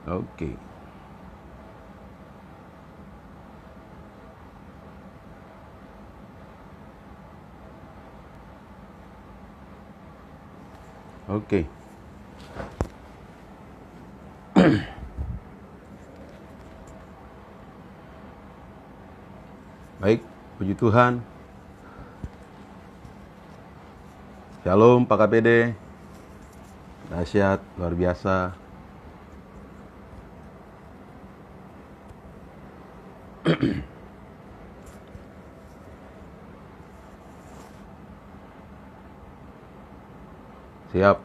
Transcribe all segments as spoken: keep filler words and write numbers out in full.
Oke. Oke. Baik, puji Tuhan. Shalom Pak K P D. Dahsyat, luar biasa. Siap.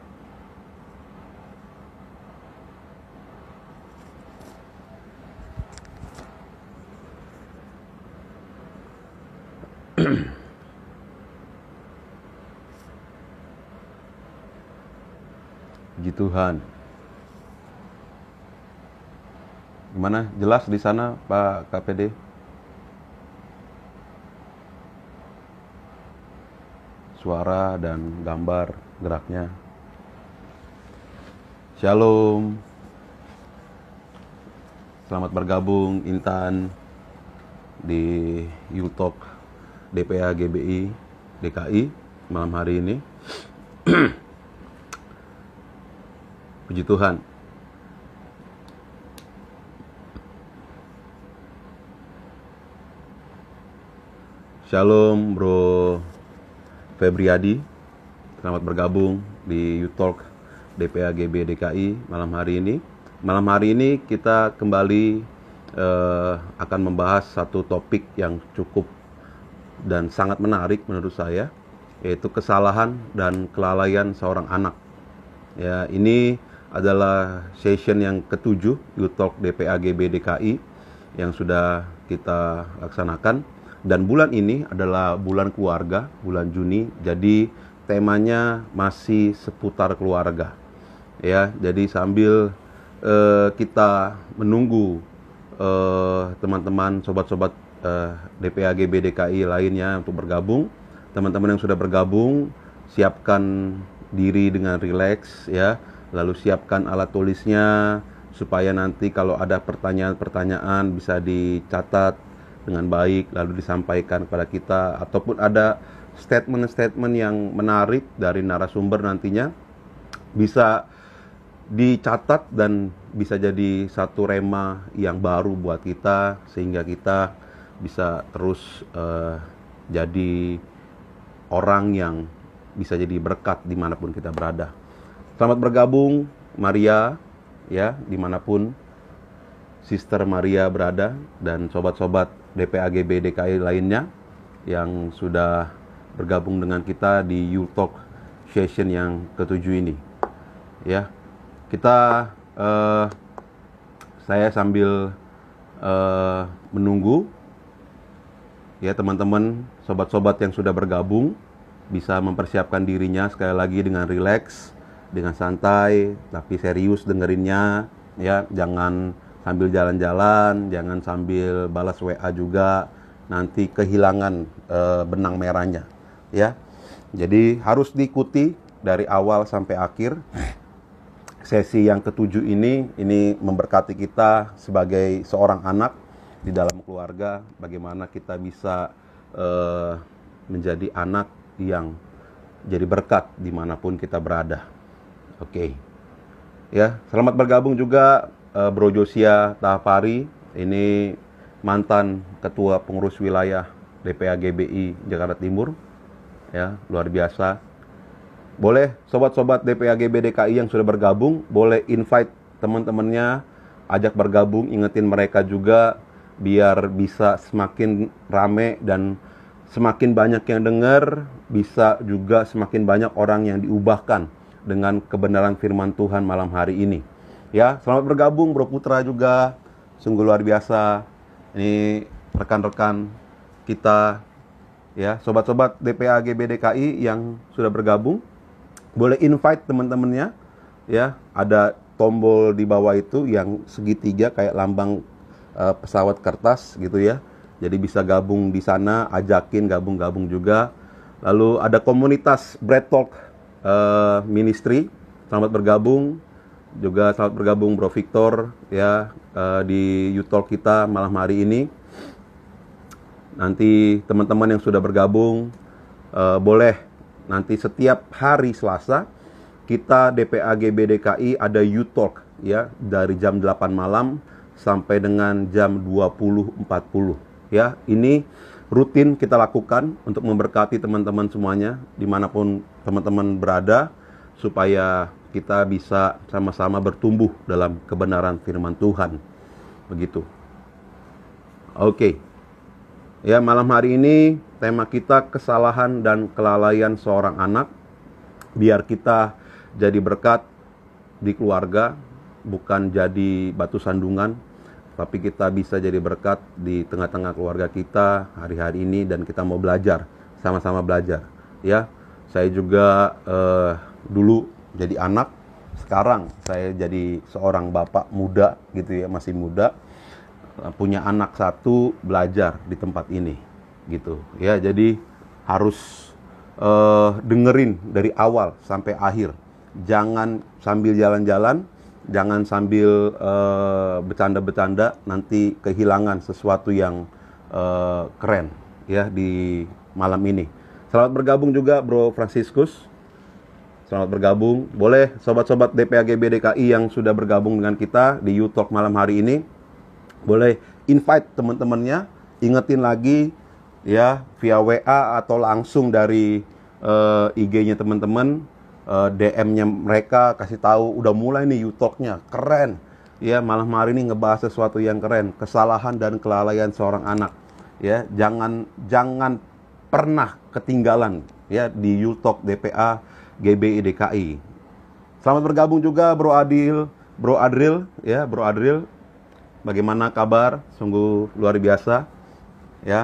Puji Tuhan. Gimana? Jelas di sana Pak K P D? Suara dan gambar geraknya. Shalom. Selamat bergabung Intan di YouTube D P A G B I D K I malam hari ini. Puji Tuhan. Shalom Bro Febriadi. Selamat bergabung di YouTube D P A G B D K I malam hari ini. Malam hari ini kita kembali eh, akan membahas satu topik yang cukup dan sangat menarik menurut saya, yaitu kesalahan dan kelalaian seorang anak. Ya, ini adalah session yang ketujuh YouTube D P A G B D K I yang sudah kita laksanakan, dan bulan ini adalah bulan keluarga, bulan Juni. Jadi temanya masih seputar keluarga. Ya, jadi sambil uh, kita menunggu uh, teman-teman, sobat-sobat uh, D P A G B D K I lainnya untuk bergabung, teman-teman yang sudah bergabung, siapkan diri dengan rileks ya. Lalu siapkan alat tulisnya supaya nanti kalau ada pertanyaan-pertanyaan bisa dicatat dengan baik lalu disampaikan kepada kita, ataupun ada statement-statement yang menarik dari narasumber nantinya bisa dicatat dan bisa jadi satu rema yang baru buat kita, sehingga kita bisa terus uh, jadi orang yang bisa jadi berkat dimanapun kita berada. Selamat bergabung Maria ya, dimanapun Sister Maria berada, dan sobat-sobat D P A G B D K I lainnya yang sudah bergabung dengan kita di YouTube session yang ketujuh ini. Ya, kita uh, saya sambil uh, menunggu ya teman-teman, sobat-sobat yang sudah bergabung bisa mempersiapkan dirinya sekali lagi dengan rileks, dengan santai, tapi serius dengerinnya ya. Jangan sambil jalan-jalan, jangan sambil balas W A juga, nanti kehilangan e, benang merahnya ya. Jadi harus diikuti dari awal sampai akhir. Sesi yang ketujuh ini ini memberkati kita sebagai seorang anak di dalam keluarga, bagaimana kita bisa e, menjadi anak yang jadi berkat dimanapun kita berada. Oke, okay. Ya, selamat bergabung juga uh, Bro Josia Tahapari. Ini mantan ketua pengurus wilayah D P A G B I Jakarta Timur. Ya, luar biasa. Boleh sobat-sobat D P A G B D K I yang sudah bergabung, boleh invite teman-temannya, ajak bergabung, ingetin mereka juga biar bisa semakin rame dan semakin banyak yang dengar, bisa juga semakin banyak orang yang diubahkan dengan kebenaran firman Tuhan malam hari ini. Ya, selamat bergabung Bro Putra juga. Sungguh luar biasa. Ini rekan-rekan kita ya, sobat-sobat D P A G B D K I yang sudah bergabung, boleh invite teman-temannya ya. Ada tombol di bawah itu yang segitiga kayak lambang uh, pesawat kertas gitu ya. Jadi bisa gabung di sana, ajakin gabung-gabung juga. Lalu ada komunitas Bread Talk Uh, Ministry, selamat bergabung. Juga selamat bergabung Bro Victor ya uh, di Youtalk kita malam hari ini. Nanti teman-teman yang sudah bergabung uh, boleh nanti setiap hari Selasa kita D P A G B D K I ada Youtalk ya dari jam delapan malam sampai dengan jam dua puluh empat puluh ya. Ini rutin kita lakukan untuk memberkati teman-teman semuanya dimanapun teman-teman berada, supaya kita bisa sama-sama bertumbuh dalam kebenaran firman Tuhan. Begitu. Oke. Ya, malam hari ini tema kita kesalahan dan kelalaian seorang anak. Biar kita jadi berkat di keluarga, bukan jadi batu sandungan, tapi kita bisa jadi berkat di tengah-tengah keluarga kita hari-hari ini, dan kita mau belajar, sama-sama belajar. Ya, saya juga eh, dulu jadi anak, sekarang saya jadi seorang bapak muda gitu ya, masih muda, punya anak satu, belajar di tempat ini gitu ya. Jadi harus uh, dengerin dari awal sampai akhir, jangan sambil jalan-jalan, jangan sambil uh, bercanda-bercanda, nanti kehilangan sesuatu yang uh, keren ya di malam ini. Selamat bergabung juga Bro Franciscus. Selamat bergabung. Boleh sobat-sobat D P A G B D K I yang sudah bergabung dengan kita di Youtalk malam hari ini, boleh invite teman-temannya, ingetin lagi ya via W A atau langsung dari uh, I G-nya teman-teman, uh, D M-nya mereka, kasih tahu udah mulai nih Youtalk-nya, keren. Ya, malam hari ini ngebahas sesuatu yang keren, kesalahan dan kelalaian seorang anak. Ya, jangan jangan pernah ketinggalan ya di Youtalk D P A G B I D K I. Selamat bergabung juga Bro Adil, Bro Adril ya, Bro Adril. Bagaimana kabar? Sungguh luar biasa ya.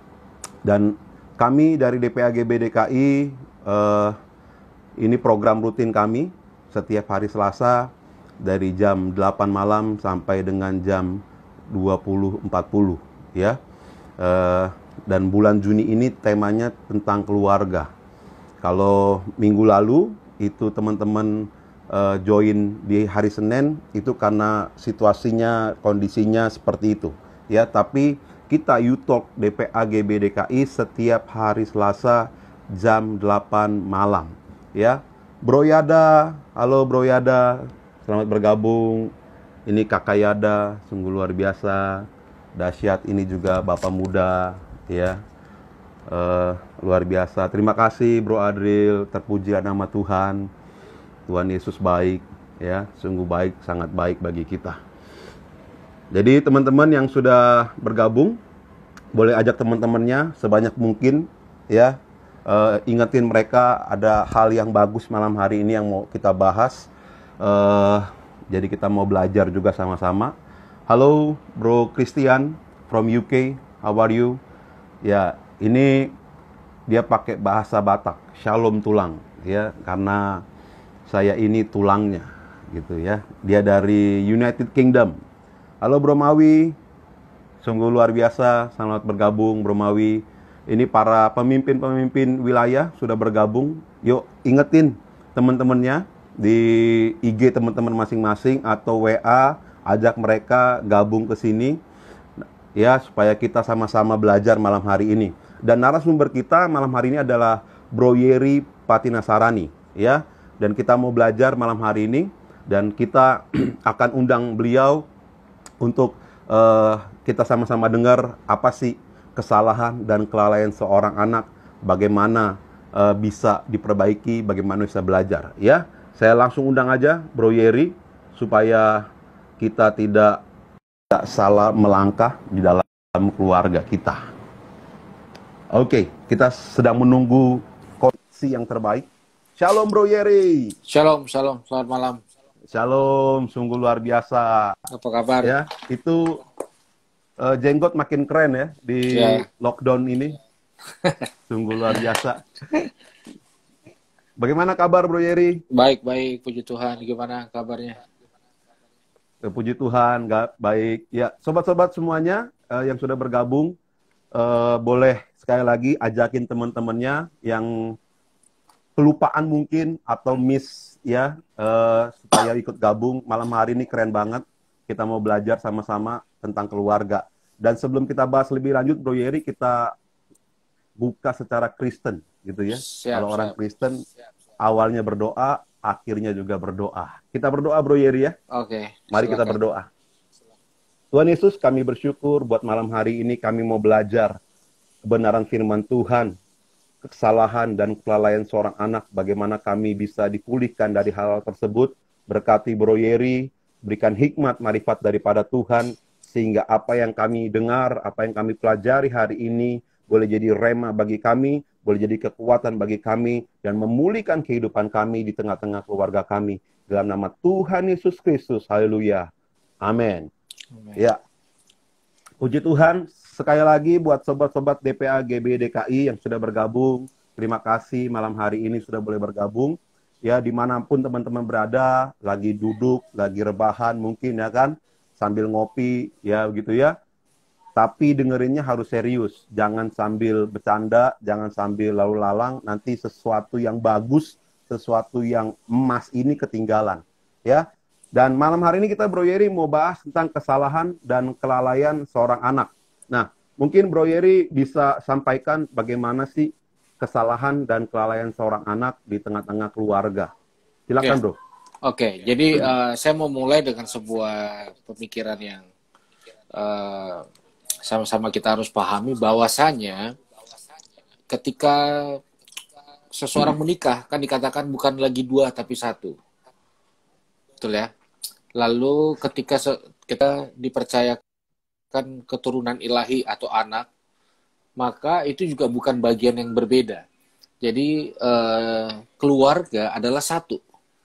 Dan kami dari D P A G B D K I eh, ini program rutin kami setiap hari Selasa dari jam delapan malam sampai dengan jam dua puluh empat puluh ya. Eh, dan bulan Juni ini temanya tentang keluarga. Kalau minggu lalu itu teman-teman uh, join di hari Senin itu karena situasinya, kondisinya seperti itu ya. Tapi kita Youtalk D P A G B D K I setiap hari Selasa jam delapan malam ya. Bro Yada, halo Bro Yada, selamat bergabung. Ini Kakak Yada, sungguh luar biasa, dahsyat. Ini juga Bapak muda ya. Uh, luar biasa. Terima kasih Bro Adril, terpujilah nama Tuhan. Tuhan Yesus baik ya, sungguh baik, sangat baik bagi kita. Jadi teman-teman yang sudah bergabung boleh ajak teman-temannya sebanyak mungkin ya. Uh, ingetin mereka ada hal yang bagus malam hari ini yang mau kita bahas. Uh, jadi kita mau belajar juga sama-sama. Halo Bro Christian from U K, how are you? Ya, ini dia pakai bahasa Batak, Shalom tulang ya, karena saya ini tulangnya gitu ya. Dia dari United Kingdom. Halo Bro Mawi, sungguh luar biasa, selamat bergabung Bro Mawi. Ini para pemimpin-pemimpin wilayah sudah bergabung. Yuk ingetin teman-temannya di I G teman-teman masing-masing atau W A, ajak mereka gabung ke sini ya, supaya kita sama-sama belajar malam hari ini. Dan narasumber kita malam hari ini adalah Bro Yeri Patinasarani ya. Dan kita mau belajar malam hari ini, dan kita akan undang beliau untuk uh, kita sama-sama dengar apa sih kesalahan dan kelalaian seorang anak, bagaimana uh, bisa diperbaiki, bagaimana bisa belajar ya. Saya langsung undang aja Bro Yeri supaya kita tidak tidak salah melangkah di dalam keluarga kita. Oke, kita sedang menunggu koneksi yang terbaik. Shalom Bro Yeri. Shalom, shalom, selamat malam. Shalom, sungguh luar biasa. Apa kabar? Ya, itu uh, jenggot makin keren ya di ya. Lockdown ini. Sungguh luar biasa. Bagaimana kabar Bro Yeri? Baik, baik, puji Tuhan. Gimana kabarnya? Puji Tuhan, nggak baik. Ya, sobat-sobat semuanya uh, yang sudah bergabung, uh, boleh sekali lagi ajakin teman-temannya yang kelupaan mungkin atau miss ya, eh, supaya ikut gabung malam hari ini keren banget. Kita mau belajar sama-sama tentang keluarga. Dan sebelum kita bahas lebih lanjut, Bro Yeri, kita buka secara Kristen gitu ya. Siap, Kalau orang siap. Kristen awalnya berdoa, akhirnya juga berdoa. Kita berdoa, Bro Yeri ya. Oke, Mari kita silakan. berdoa. Tuhan Yesus, kami bersyukur buat malam hari ini kami mau belajar kebenaran firman Tuhan, kesalahan dan kelalaian seorang anak, bagaimana kami bisa dipulihkan dari hal-hal tersebut. Berkati Bro Yeri, berikan hikmat, marifat daripada Tuhan, sehingga apa yang kami dengar, apa yang kami pelajari hari ini, boleh jadi rema bagi kami, boleh jadi kekuatan bagi kami, dan memulihkan kehidupan kami di tengah-tengah keluarga kami. Dalam nama Tuhan Yesus Kristus, haleluya. Amin. Amin. Ya, puji Tuhan, sekali lagi buat sobat-sobat D P A G B D K I yang sudah bergabung, terima kasih malam hari ini sudah boleh bergabung. Ya, dimanapun teman-teman berada, lagi duduk, lagi rebahan mungkin ya kan, sambil ngopi, ya begitu ya. Tapi dengerinnya harus serius, jangan sambil bercanda, jangan sambil lalu lalang, nanti sesuatu yang bagus, sesuatu yang emas ini ketinggalan. Ya. Dan malam hari ini kita Bro Yeri mau bahas tentang kesalahan dan kelalaian seorang anak. Nah, mungkin Bro Yeri bisa sampaikan bagaimana sih kesalahan dan kelalaian seorang anak di tengah-tengah keluarga. Silakan, Ya. Bro. Oke, jadi uh, saya mau mulai dengan sebuah pemikiran yang uh, sama-sama kita harus pahami, bahwasanya ketika seseorang menikah kan dikatakan bukan lagi dua tapi satu, betul ya. Lalu ketika kita dipercayakan keturunan ilahi atau anak, maka itu juga bukan bagian yang berbeda. Jadi eh, keluarga adalah satu,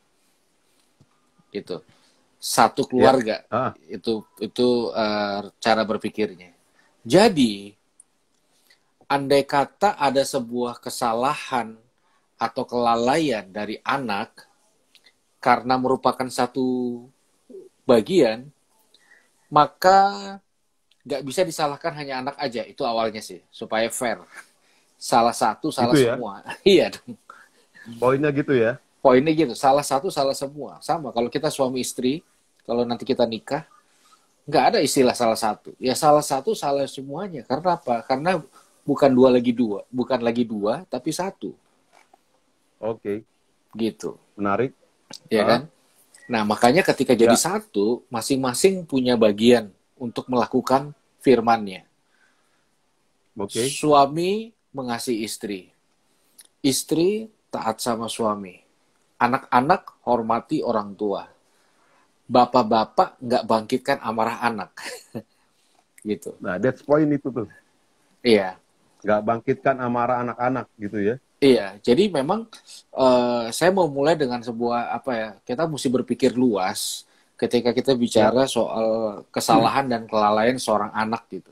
gitu. Satu keluarga, ya. ah. itu itu eh, cara berpikirnya. Jadi andai kata ada sebuah kesalahan atau kelalaian dari anak karena merupakan satu bagian, maka nggak bisa disalahkan hanya anak aja. Itu awalnya sih, supaya fair. Salah satu, salah gitu ya? semua. Iya dong. Poinnya gitu ya? Poinnya gitu, salah satu, salah semua. Sama, kalau kita suami istri, kalau nanti kita nikah, nggak ada istilah salah satu. Ya salah satu, salah semuanya. Karena apa? Karena bukan dua lagi dua. Bukan lagi dua, tapi satu. Oke. Gitu. Menarik. Ya ah. kan? Nah, makanya ketika jadi Ya. satu, masing-masing punya bagian untuk melakukan firman-Nya. Oke. Suami mengasihi istri. Istri taat sama suami. Anak-anak hormati orang tua. Bapak-bapak nggak bangkitkan amarah anak. Gitu. Nah, that's point itu tuh. Iya. Nggak bangkitkan amarah anak-anak gitu ya. Iya, jadi memang uh, saya mau mulai dengan sebuah apa ya, kita mesti berpikir luas ketika kita bicara ya. soal kesalahan dan kelalaian seorang anak gitu.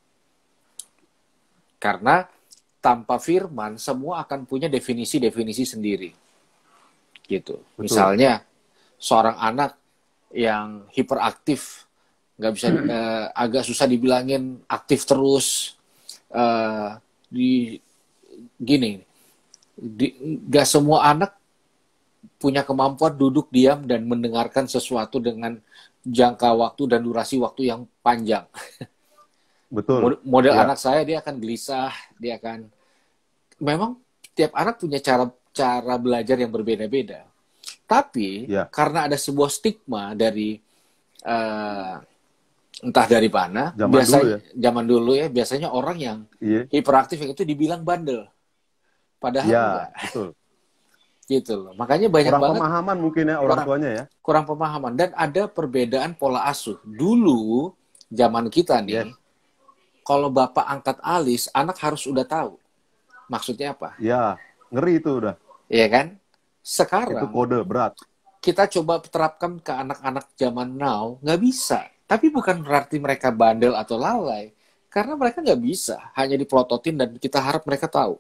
Karena tanpa firman semua akan punya definisi-definisi sendiri, gitu. Betul. Misalnya seorang anak yang hiperaktif, nggak bisa uh, agak susah dibilangin aktif terus, uh, di gini. Di, gak semua anak punya kemampuan duduk diam dan mendengarkan sesuatu dengan jangka waktu dan durasi waktu yang panjang. Betul. Model ya. anak saya, dia akan gelisah, dia akan... Memang tiap anak punya cara cara belajar yang berbeda-beda. Tapi ya. karena ada sebuah stigma dari uh, entah dari mana, zaman biasanya dulu ya. zaman dulu ya biasanya orang yang iya. hiperaktif yang itu dibilang bandel. Padahal ya, enggak. Betul. Gitu loh. Makanya banyak kurang banget pemahaman mungkin ya orang kurang, tuanya ya. Kurang pemahaman dan ada perbedaan pola asuh. Dulu zaman kita nih, yes. Kalau bapak angkat alis, anak harus udah tahu. Maksudnya apa? Ya, ngeri itu udah. Iya kan? Sekarang itu kode berat. Kita coba terapkan ke anak-anak zaman now, nggak bisa. Tapi bukan berarti mereka bandel atau lalai. Karena mereka nggak bisa. Hanya dipelototin dan kita harap mereka tahu.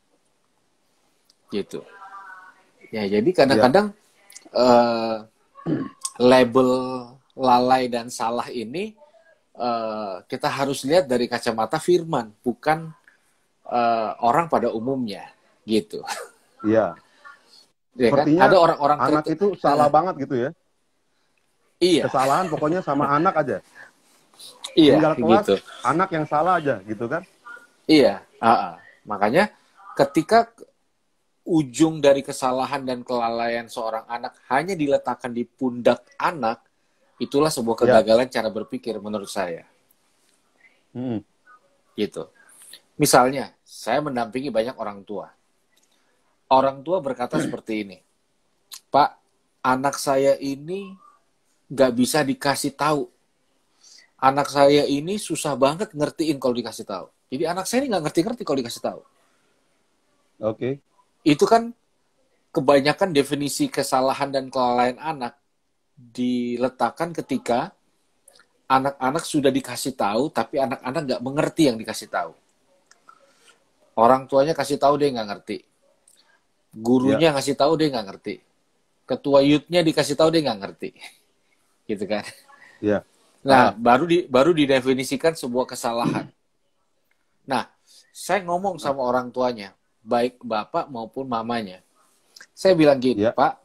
Gitu. Ya, jadi kadang-kadang ya. uh, label lalai dan salah ini uh, kita harus lihat dari kacamata firman, bukan uh, orang pada umumnya, gitu. Iya. Ya kan? Sepertinya Ada orang-orang anak tertentu. itu salah banget gitu ya. Iya, Kesalahan pokoknya sama anak aja. iya, Tinggal kelas, gitu. anak yang salah aja gitu kan. Iya, ah, ah. Makanya ketika ujung dari kesalahan dan kelalaian seorang anak hanya diletakkan di pundak anak, itulah sebuah Ya. kegagalan cara berpikir menurut saya. Hmm. Gitu. Misalnya, saya mendampingi banyak orang tua. Orang tua berkata seperti ini, Pak, anak saya ini nggak bisa dikasih tahu. Anak saya ini susah banget ngertiin kalau dikasih tahu. Jadi anak saya ini nggak ngerti-ngerti kalau dikasih tahu. Oke. Okay. Itu kan kebanyakan definisi kesalahan dan kelalaian anak diletakkan ketika anak-anak sudah dikasih tahu, tapi anak-anak nggak mengerti yang dikasih tahu. Orang tuanya kasih tahu dia nggak ngerti. Gurunya Ya. ngasih tahu dia nggak ngerti. Ketua youth-nya dikasih tahu dia nggak ngerti. Gitu kan. Ya. Nah, Ah. baru di, baru didefinisikan sebuah kesalahan. Nah, saya ngomong sama orang tuanya, baik bapak maupun mamanya. Saya bilang gini, Ya. Pak,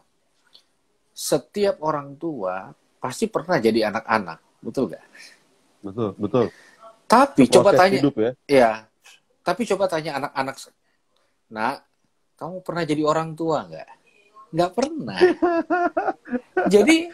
setiap orang tua pasti pernah jadi anak-anak, betul gak? Betul, betul. Tapi Proses coba tanya, hidup ya. ya, tapi coba tanya anak-anak, nak, kamu pernah jadi orang tua nggak? Nggak pernah. Jadi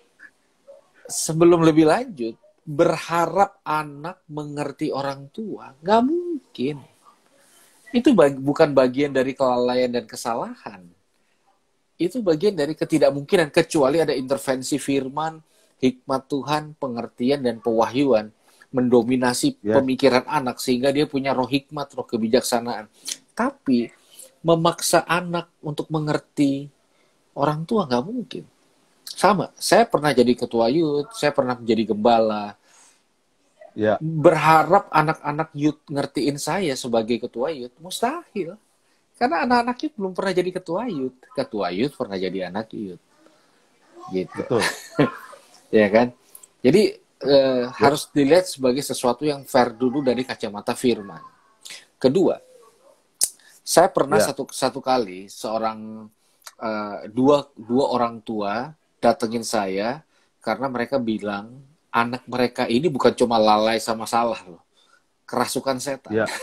sebelum lebih lanjut, berharap anak mengerti orang tua, nggak mungkin. Itu bag- bukan bagian dari kelalaian dan kesalahan. Itu bagian dari ketidakmungkinan, kecuali ada intervensi firman, hikmat Tuhan, pengertian, dan pewahyuan mendominasi Ya. pemikiran anak, sehingga dia punya roh hikmat, roh kebijaksanaan. Tapi memaksa anak untuk mengerti orang tua nggak mungkin. Sama, saya pernah jadi ketua youth, saya pernah menjadi gembala. Ya. Berharap anak-anak youth ngertiin saya sebagai ketua youth, mustahil. Karena anak-anak youth belum pernah jadi ketua youth. Ketua youth pernah jadi anak youth. Gitu. Betul. Ya kan? Jadi eh, ya. harus dilihat sebagai sesuatu yang fair dulu dari kacamata firman. Kedua, saya pernah Ya. satu satu kali seorang uh, dua dua orang tua datengin saya karena mereka bilang anak mereka ini bukan cuma lalai sama salah loh, kerasukan setan. Ya.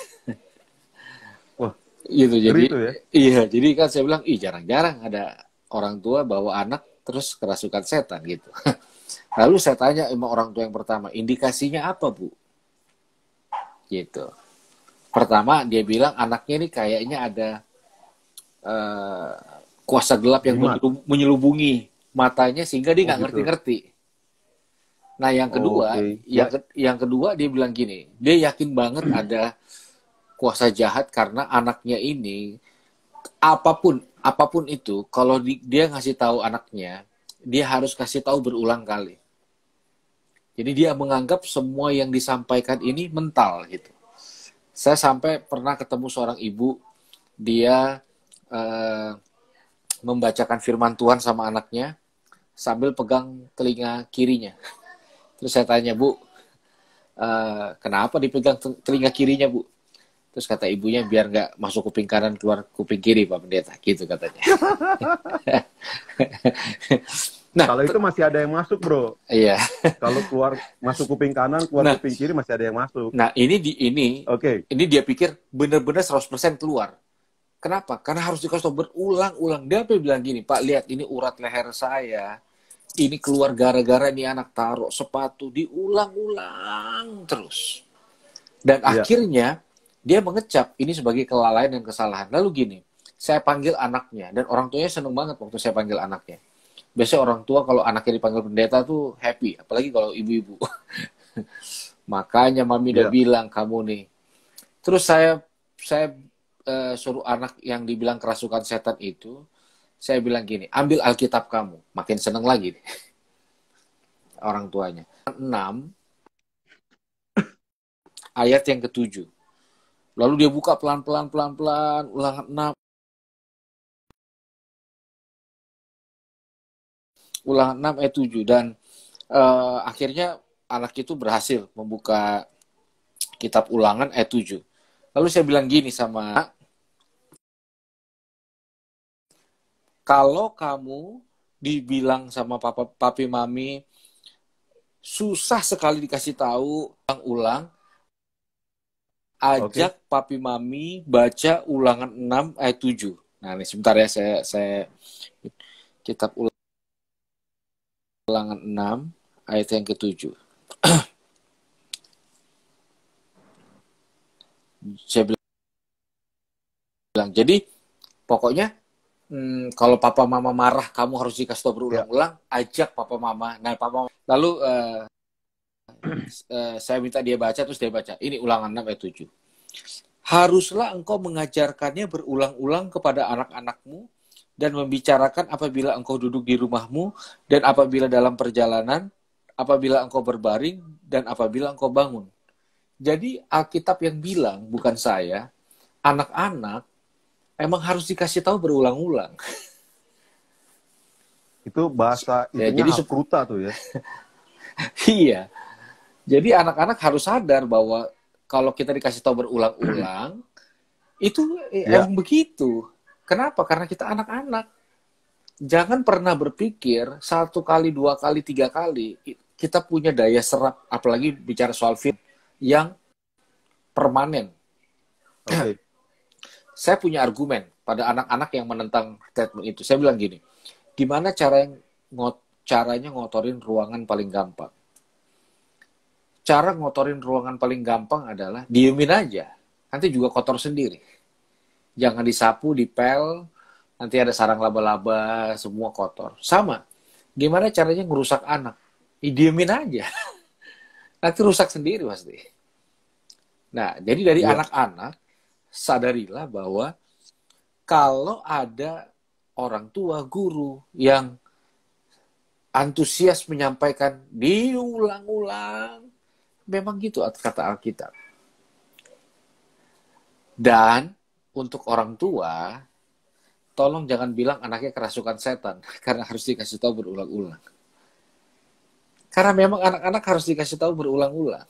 Wah, gitu. Jadi itu ya? Iya, jadi kan saya bilang, ih jarang-jarang ada orang tua bawa anak terus kerasukan setan gitu. Lalu saya tanya sama orang tua yang pertama, indikasinya apa, Bu? Gitu. Pertama dia bilang anaknya ini kayaknya ada uh, kuasa gelap yang menyelubungi matanya sehingga dia nggak oh, gitu. ngerti-ngerti. Nah yang kedua, oh, okay. yang ya. ke, yang kedua dia bilang gini, dia yakin banget ada kuasa jahat karena anaknya ini apapun apapun itu, kalau di, dia ngasih tahu anaknya, dia harus kasih tahu berulang kali. Jadi dia menganggap semua yang disampaikan ini mental gitu. Saya sampai pernah ketemu seorang ibu, dia uh, membacakan firman Tuhan sama anaknya sambil pegang telinga kirinya. Terus saya tanya, Bu, uh, kenapa dipegang telinga kirinya, Bu? Terus kata ibunya, biar nggak masuk kuping kanan, keluar kuping kiri, Pak Pendeta. Gitu katanya. Nah, kalau itu masih ada yang masuk, bro. Iya. Kalau keluar masuk kuping kanan, keluar nah, kuping kiri masih ada yang masuk. Nah, ini di ini, okay. ini dia pikir benar-benar seratus persen keluar. Kenapa? Karena harus dikasih tahu berulang-ulang. Dia bilang gini, Pak, lihat ini urat leher saya. Ini keluar gara-gara ini anak taruh sepatu, diulang-ulang terus. Dan yeah. akhirnya dia mengecap ini sebagai kelalaian dan kesalahan. Lalu gini, saya panggil anaknya, dan orang tuanya seneng banget waktu saya panggil anaknya. Biasanya orang tua kalau anaknya dipanggil pendeta tuh happy, apalagi kalau ibu-ibu. Makanya mami udah yeah. bilang kamu nih. Terus saya saya uh, suruh anak yang dibilang kerasukan setan itu, saya bilang gini, ambil Alkitab kamu. Makin seneng lagi nih. Orang tuanya. enam ayat yang ketujuh. Lalu dia buka pelan-pelan pelan-pelan ulangan enam. Ulangan enam ayat tujuh dan uh, akhirnya anak itu berhasil membuka kitab ulangan ayat tujuh. Lalu saya bilang gini sama Kalau kamu dibilang sama papa, papi, mami, susah sekali dikasih tahu, ulang-ulang, Oke. ajak papi, mami baca ulangan enam ayat tujuh. Nah, ini sebentar ya, saya, saya kitab ulangan enam ayat yang ketujuh. Saya bilang, jadi pokoknya hmm, kalau papa mama marah, kamu harus dikasih tahu Ya. berulang-ulang, ajak papa mama. Nah, papa lalu uh, uh, saya minta dia baca, terus dia baca. Ini ulangan enam ayat tujuh. Haruslah engkau mengajarkannya berulang-ulang kepada anak-anakmu dan membicarakan apabila engkau duduk di rumahmu dan apabila dalam perjalanan, apabila engkau berbaring dan apabila engkau bangun. Jadi Alkitab yang bilang, bukan saya, anak-anak emang harus dikasih tahu berulang-ulang. Itu bahasa Ya, itunya jadi hafruta tuh ya. iya. Jadi anak-anak harus sadar bahwa kalau kita dikasih tahu berulang-ulang, itu Ya. emang begitu. Kenapa? Karena kita anak-anak. Jangan pernah berpikir satu kali, dua kali, tiga kali kita punya daya serap, apalagi bicara soal film yang permanen. Oke. Saya punya argumen pada anak-anak yang menentang statement itu. Saya bilang gini, gimana cara yang ngot, caranya ngotorin ruangan paling gampang? Cara ngotorin ruangan paling gampang adalah diemin aja. Nanti juga kotor sendiri. Jangan disapu, dipel, nanti ada sarang laba-laba, semua kotor. Sama, gimana caranya ngerusak anak? Ya, diemin aja. Nanti rusak sendiri pasti. Nah, jadi dari Ya. anak-anak, sadarilah bahwa kalau ada orang tua, guru yang antusias menyampaikan diulang-ulang, memang gitu kata Alkitab. Dan untuk orang tua, tolong jangan bilang anaknya kerasukan setan, karena harus dikasih tahu berulang-ulang. Karena memang anak-anak harus dikasih tahu berulang-ulang.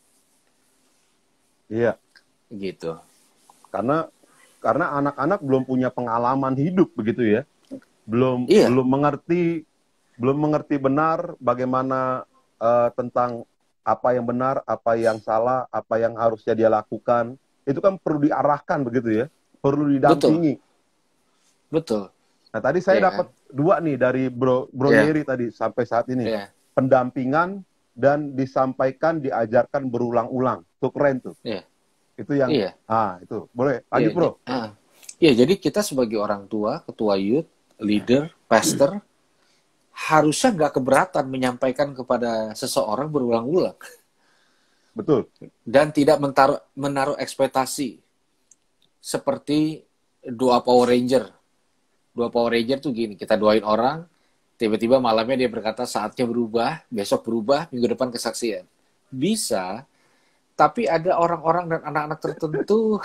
Iya. Gitu. Karena karena anak-anak belum punya pengalaman hidup begitu ya. Belum Iya. belum mengerti belum mengerti benar bagaimana uh, tentang apa yang benar, apa yang salah, apa yang harusnya dia lakukan. Itu kan perlu diarahkan begitu ya. Perlu didampingi. Betul. Betul. Nah, tadi saya Iya, dapat kan? dua nih dari Bro Bro Iya. Yeri tadi sampai saat ini. Iya. Pendampingan dan disampaikan, diajarkan berulang-ulang. Itu keren tuh. Iya. Itu yang Iya. ah itu boleh lanjut Iya, Bro. uh, iya, jadi kita sebagai orang tua, ketua youth, leader, pastor, harusnya nggak keberatan menyampaikan kepada seseorang berulang-ulang. Betul. Dan tidak mentaruh, menaruh ekspektasi. Seperti doa Power Ranger. Doa Power Ranger tuh gini, kita doain orang, tiba-tiba malamnya dia berkata saatnya berubah, besok berubah, minggu depan kesaksian. Bisa, tapi ada orang-orang dan anak-anak tertentu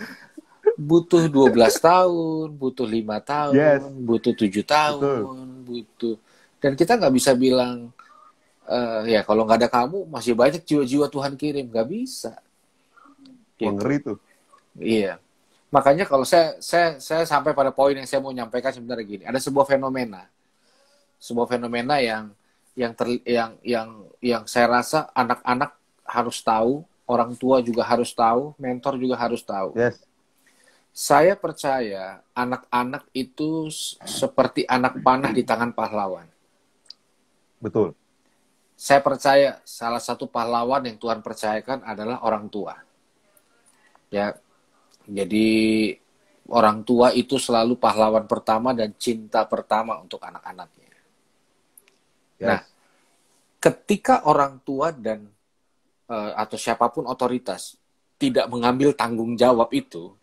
butuh dua belas tahun, butuh lima tahun, Yes. butuh tujuh tahun, Betul. butuh. Dan kita nggak bisa bilang, uh, ya kalau nggak ada kamu, masih banyak jiwa-jiwa Tuhan kirim. Nggak bisa. Gitu. Ngeri tuh. Iya. Makanya kalau saya, saya, saya sampai pada poin yang saya mau nyampaikan sebenarnya gini. Ada sebuah fenomena. Sebuah fenomena yang yang ter, yang yang yang saya rasa anak-anak harus tahu, orang tua juga harus tahu, mentor juga harus tahu. Yes. Saya percaya anak-anak itu seperti anak panah di tangan pahlawan. Betul. Saya percaya salah satu pahlawan yang Tuhan percayakan adalah orang tua. Ya, jadi orang tua itu selalu pahlawan pertama dan cinta pertama untuk anak-anaknya. Yes. Nah, ketika orang tua dan uh, atau siapapun otoritas tidak mengambil tanggung jawab itu,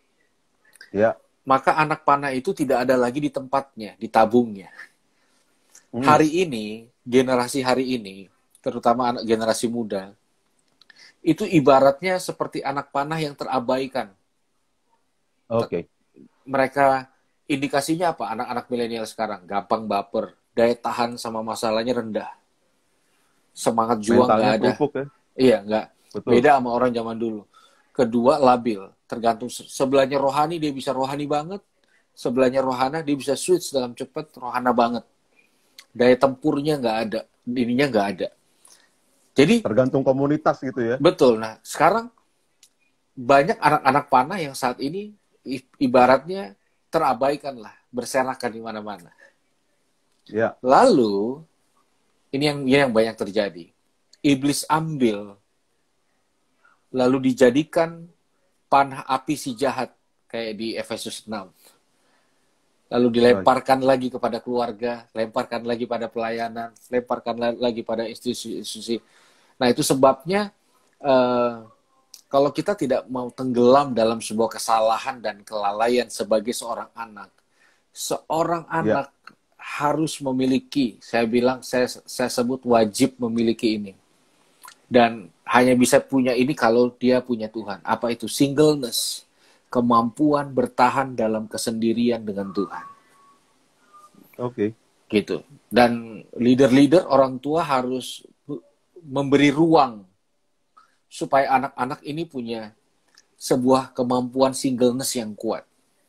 ya, maka anak panah itu tidak ada lagi di tempatnya, di tabungnya. Hmm. Hari ini, generasi hari ini, terutama anak generasi muda, itu ibaratnya seperti anak panah yang terabaikan. Oke. Okay. Mereka, indikasinya apa? Anak-anak milenial sekarang, gampang baper, daya tahan sama masalahnya rendah. Semangat juang nggak ada. Kerupuk, ya? Iya, nggak. Betul. Beda sama orang zaman dulu. Kedua, labil. Tergantung sebelahnya rohani, dia bisa rohani banget. sebelahnya rohana, dia bisa switch dalam cepat, rohana banget. Daya tempurnya nggak ada, ininya nggak ada. Jadi Tergantung komunitas gitu ya. betul. Nah, sekarang banyak anak-anak panah yang saat ini ibaratnya terabaikan lah, berserakan di mana-mana. Ya. Lalu ini yang ini yang banyak terjadi. Iblis ambil, lalu dijadikan panah api si jahat kayak di Efesus enam. Lalu dilemparkan right. lagi kepada keluarga, lemparkan lagi pada pelayanan, lemparkan lagi pada institusi-institusi. Nah, itu sebabnya uh, kalau kita tidak mau tenggelam dalam sebuah kesalahan dan kelalaian sebagai seorang anak, seorang anak yeah. harus memiliki, saya bilang, saya, saya sebut wajib memiliki ini. Dan hanya bisa punya ini kalau dia punya Tuhan. Apa itu? Singleness. Kemampuan bertahan dalam kesendirian dengan Tuhan. Oke. Okay. Gitu. Dan leader-leader, orang tua harus memberi ruang supaya anak-anak ini punya sebuah kemampuan singleness yang kuat.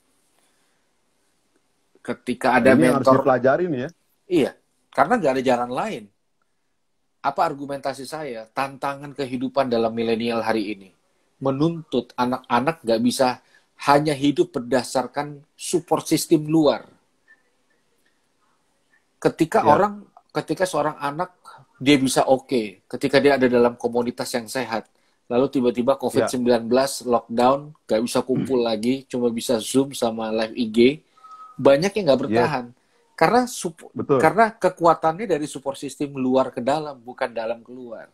Ketika ada ini mentor, harus dipelajarin ya. Iya, karena nggak ada jalan lain. Apa argumentasi saya? Tantangan kehidupan dalam milenial hari ini menuntut anak-anak nggak bisa hanya hidup berdasarkan support system luar. Ketika ya. orang, ketika seorang anak dia bisa oke, okay, ketika dia ada dalam komunitas yang sehat, lalu tiba-tiba covid sembilan belas ya. lockdown, nggak bisa kumpul hmm. lagi, cuma bisa Zoom sama live I G, banyak yang nggak bertahan. Ya. Karena sup- karena kekuatannya dari support system luar ke dalam, bukan dalam keluar.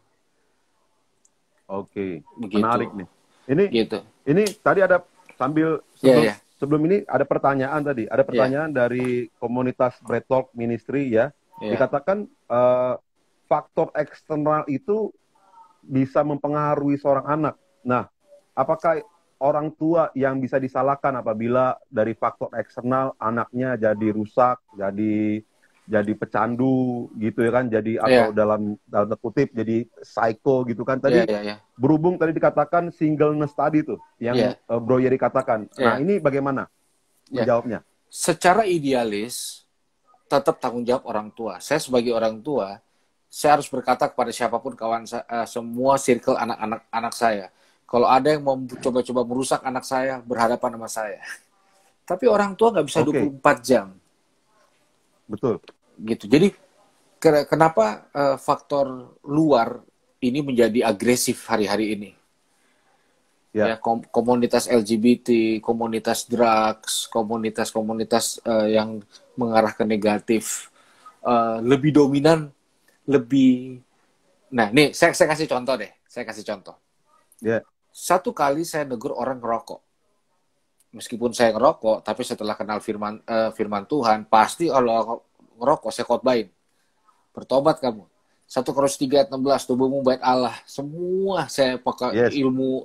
Oke, okay. Menarik nih. Ini, gitu. ini tadi ada sambil sebelum, yeah, yeah. sebelum ini ada pertanyaan tadi, ada pertanyaan yeah. dari komunitas Bread Talk Ministry ya, yeah. dikatakan uh, faktor eksternal itu bisa mempengaruhi seorang anak. Nah, apakah orang tua yang bisa disalahkan apabila dari faktor eksternal anaknya jadi rusak, jadi jadi pecandu gitu ya kan, jadi atau yeah. dalam dalam kutip jadi psycho gitu kan tadi. Yeah, yeah, yeah. Berhubung tadi dikatakan singleness tadi tuh yang yeah. uh, Bro Yeri katakan. Yeah. Nah, ini bagaimana yeah. menjawabnya? Secara idealis tetap tanggung jawab orang tua. Saya sebagai orang tua, saya harus berkata kepada siapapun kawan saya, uh, semua circle anak-anak anak saya. Kalau ada yang mau coba-coba merusak anak saya, berhadapan sama saya. Tapi orang tua nggak bisa okay. dua puluh empat jam. Betul. Gitu. Jadi ke- kenapa uh, faktor luar ini menjadi agresif hari-hari ini? Ya, ya kom- komunitas L G B T, komunitas drugs, komunitas-komunitas uh, yang mengarah ke negatif, uh, lebih dominan, lebih. Nah, nih saya saya kasih contoh deh. Saya kasih contoh. Ya. Satu kali saya negur orang ngerokok. Meskipun saya ngerokok, tapi setelah kenal firman uh, firman Tuhan, pasti kalau ngerokok saya khotbahin. Bertobat kamu. satu Korintus tiga ayat enam belas, tubuhmu bait Allah. Semua saya pakai yes. ilmu.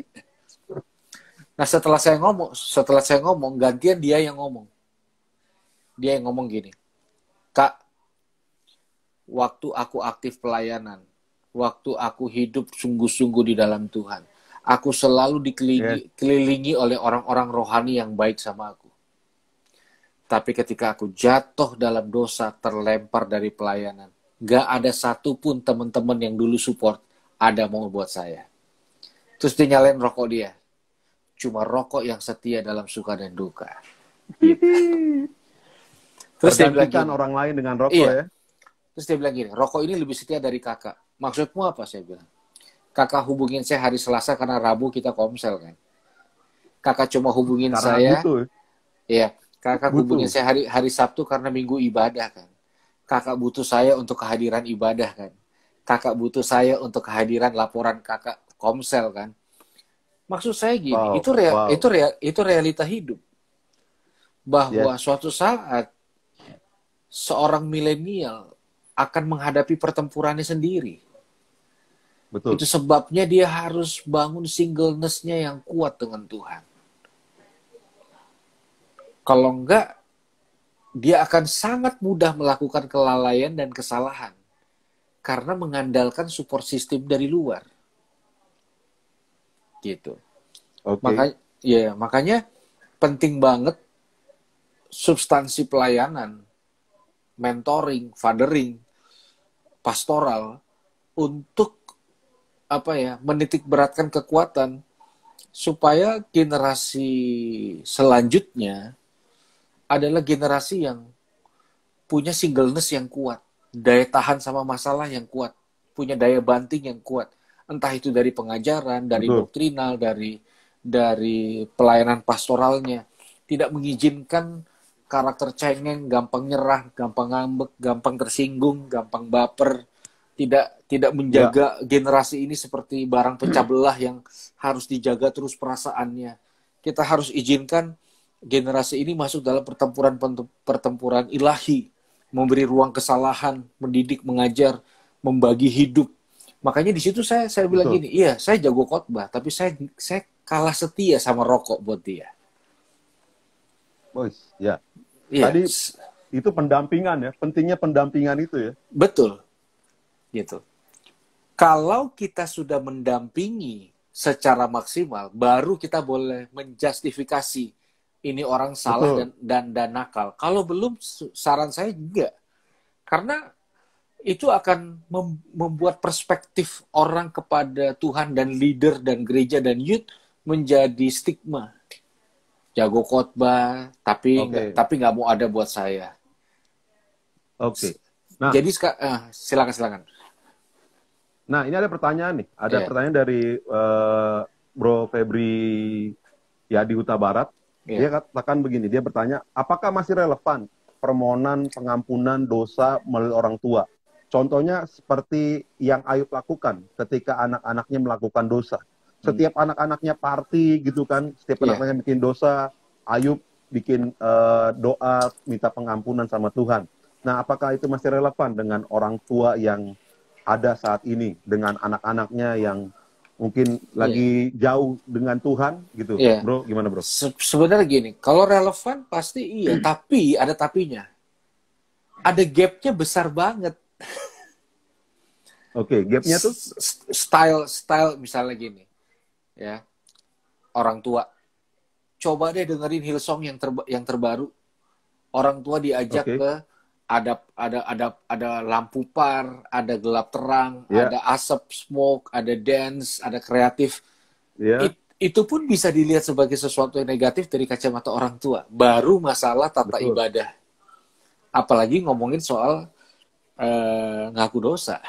Nah, setelah saya ngomong, setelah saya ngomong, gantian dia yang ngomong. Dia yang ngomong gini. Kak, waktu aku aktif pelayanan, waktu aku hidup sungguh-sungguh di dalam Tuhan, aku selalu dikelilingi yeah. oleh orang-orang rohani yang baik sama aku. Tapi ketika aku jatuh dalam dosa, terlempar dari pelayanan, gak ada satupun teman-teman yang dulu support ada mau buat saya. Terus dia nyalain rokok dia. Cuma rokok yang setia dalam suka dan duka. Gitu. Terus dia bilang gini, orang lain dengan rokok iya. ya. Terus dia bilang gini, rokok ini lebih setia dari kakak. Maksudmu apa? Saya bilang. Kakak hubungin saya hari Selasa karena Rabu kita komsel kan. Kakak cuma hubungin karena saya. Butuh. Iya, kakak butuh. Hubungin saya hari hari Sabtu karena Minggu ibadah kan. Kakak butuh saya untuk kehadiran ibadah kan. Kakak butuh saya untuk kehadiran laporan kakak komsel kan. Maksud saya gini, wow, itu rea, wow. itu rea, itu realita hidup. Bahwa yeah. suatu saat seorang milenial akan menghadapi pertempurannya sendiri. Betul. Itu sebabnya dia harus bangun singleness-nya yang kuat dengan Tuhan. Kalau enggak, dia akan sangat mudah melakukan kelalaian dan kesalahan. Karena mengandalkan support system dari luar. Gitu. Okay. Makanya, ya, makanya penting banget substansi pelayanan, mentoring, fathering, pastoral untuk apa ya, menitik beratkan kekuatan supaya generasi selanjutnya adalah generasi yang punya singleness yang kuat, daya tahan sama masalah yang kuat, punya daya banting yang kuat, entah itu dari pengajaran, dari Betul. doktrinal, dari dari pelayanan pastoralnya, tidak mengizinkan karakter cengeng, gampang nyerah, gampang ngambek, gampang tersinggung, gampang baper, tidak tidak menjaga ya. Generasi ini seperti barang pecah belah yang harus dijaga terus perasaannya. Kita harus izinkan generasi ini masuk dalam pertempuran pertempuran ilahi, memberi ruang kesalahan, mendidik, mengajar, membagi hidup. Makanya di situ saya saya bilang Betul. gini, iya saya jago khotbah, tapi saya saya kalah setia sama rokok buat dia. Boys, ya. Iya. Tadi itu pendampingan ya, pentingnya pendampingan itu ya. Betul. Gitu. Kalau kita sudah mendampingi secara maksimal, baru kita boleh menjustifikasi ini orang salah dan, dan dan nakal. Kalau belum, saran saya juga, karena itu akan mem membuat perspektif orang kepada Tuhan dan leader dan gereja dan youth menjadi stigma. Jago khotbah, tapi okay. nggak tapi nggak mau ada buat saya. Oke. Okay. Nah, jadi uh, silakan silakan. Nah, ini ada pertanyaan nih. Ada yeah. pertanyaan dari uh, Bro Febri Yadi Huta Barat. Yeah. Dia katakan begini, dia bertanya, apakah masih relevan permohonan pengampunan dosa melalui orang tua? Contohnya seperti yang Ayub lakukan ketika anak-anaknya melakukan dosa. Setiap hmm. anak-anaknya party gitu kan, setiap yeah. anak-anaknya bikin dosa, Ayub bikin uh, doa minta pengampunan sama Tuhan. Nah, apakah itu masih relevan dengan orang tua yang ada saat ini, dengan anak-anaknya yang mungkin lagi yeah. jauh dengan Tuhan gitu, yeah. Bro? Gimana, Bro? Se Sebenarnya gini, kalau relevan pasti iya, hmm. tapi ada tapinya. Ada gapnya besar banget. Oke, okay, gapnya tuh style style misalnya gini, ya, orang tua, coba deh dengerin Hillsong yang terba yang terbaru, orang tua diajak okay. ke ada ada ada ada lampu par, ada gelap terang, yeah. ada asap smoke, ada dance, ada kreatif. Yeah. It, itu pun bisa dilihat sebagai sesuatu yang negatif dari kacamata orang tua. Baru masalah tata Betul. Ibadah. Apalagi ngomongin soal uh, ngaku dosa.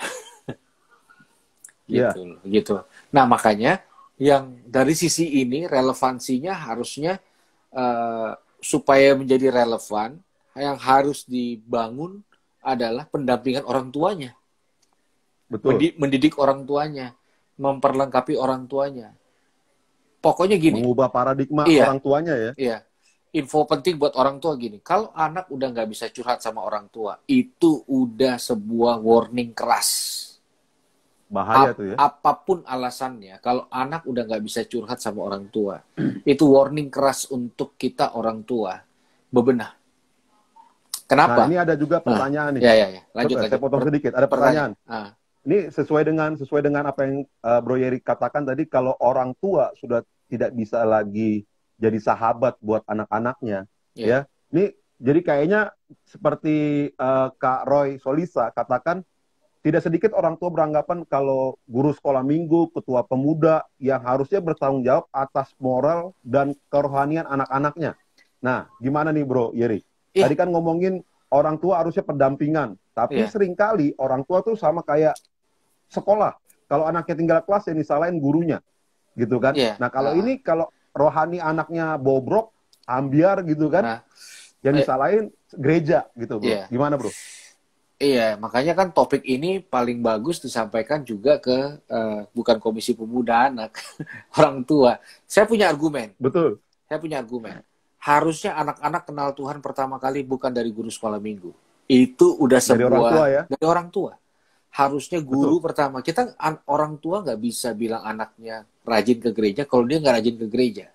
gitu, yeah. gitu. Nah, makanya yang dari sisi ini relevansinya harusnya uh, supaya menjadi relevan, yang harus dibangun adalah pendampingan orang tuanya. Betul. Mendidik orang tuanya, memperlengkapi orang tuanya. Pokoknya gini. Mengubah paradigma iya, orang tuanya ya. Iya. Info penting buat orang tua gini. Kalau anak udah nggak bisa curhat sama orang tua, itu udah sebuah warning keras. Bahaya Ap tuh ya. Apapun alasannya, kalau anak udah nggak bisa curhat sama orang tua, itu warning keras untuk kita orang tua bebenah. Kenapa? Nah, ini ada juga pertanyaan nah, nih. Ya, ya, ya. Lanjut, Saya lanjut. potong sedikit. Ada pertanyaan. Ah. Ini sesuai dengan sesuai dengan apa yang uh, Bro Yeri katakan tadi, kalau orang tua sudah tidak bisa lagi jadi sahabat buat anak-anaknya, yeah. ya. Ini jadi kayaknya seperti uh, Kak Roy Solisa katakan, tidak sedikit orang tua beranggapan kalau guru sekolah minggu, ketua pemuda yang harusnya bertanggung jawab atas moral dan kerohanian anak-anaknya. Nah, gimana nih Bro Yeri? Yeah. Tadi kan ngomongin orang tua harusnya pendampingan, tapi yeah. seringkali orang tua tuh sama kayak sekolah. Kalau anaknya tinggal kelas ya disalahin gurunya, gitu kan? Yeah. Nah kalau uh. ini kalau rohani anaknya bobrok, ambiar gitu kan, nah. yang disalahin gereja gitu, Bro. Yeah. Gimana, Bro? Iya, makanya kan topik ini paling bagus disampaikan juga ke uh, bukan komisi pemuda anak, orang tua. Saya punya argumen. Betul. Saya punya argumen. Harusnya anak-anak kenal Tuhan pertama kali bukan dari guru sekolah minggu. Itu udah sebuah dari orang tua ya. Dari orang tua. Harusnya guru Betul. Pertama. Kita orang tua nggak bisa bilang anaknya rajin ke gereja kalau dia nggak rajin ke gereja.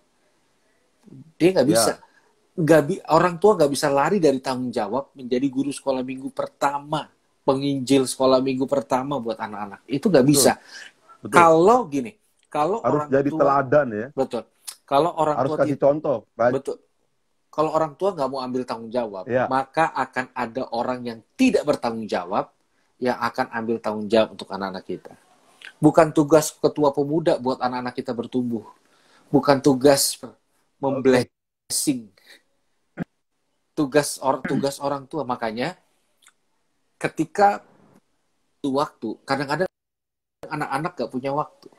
Dia nggak bisa. Ya. Nggak bi orang tua nggak bisa lari dari tanggung jawab menjadi guru sekolah minggu pertama, penginjil sekolah minggu pertama buat anak-anak. Itu nggak bisa. Betul. Kalau gini, kalau harus orang jadi tua, teladan ya. Betul. Kalau orang harus tua kasih contoh. Right? Betul. kalau orang tua nggak mau ambil tanggung jawab, Ya. maka akan ada orang yang tidak bertanggung jawab yang akan ambil tanggung jawab untuk anak-anak kita. Bukan tugas ketua pemuda buat anak-anak kita bertumbuh. Bukan tugas Oke. memblessing. Tugas orang tugas orang tua. Makanya ketika itu waktu, kadang-kadang anak-anak nggak punya waktu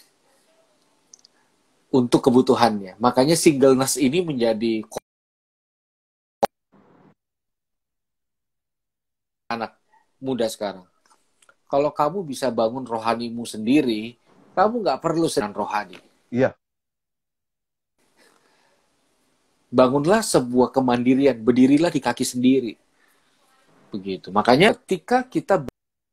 untuk kebutuhannya. Makanya singleness ini menjadi anak muda sekarang. Kalau kamu bisa bangun rohanimu sendiri, kamu nggak perlu sedang rohani. Iya. Bangunlah sebuah kemandirian, berdirilah di kaki sendiri. Begitu. Makanya ketika kita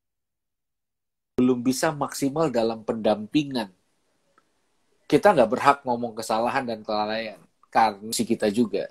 belum bisa maksimal dalam pendampingan, kita nggak berhak ngomong kesalahan dan kelalaian. Karena si kita juga.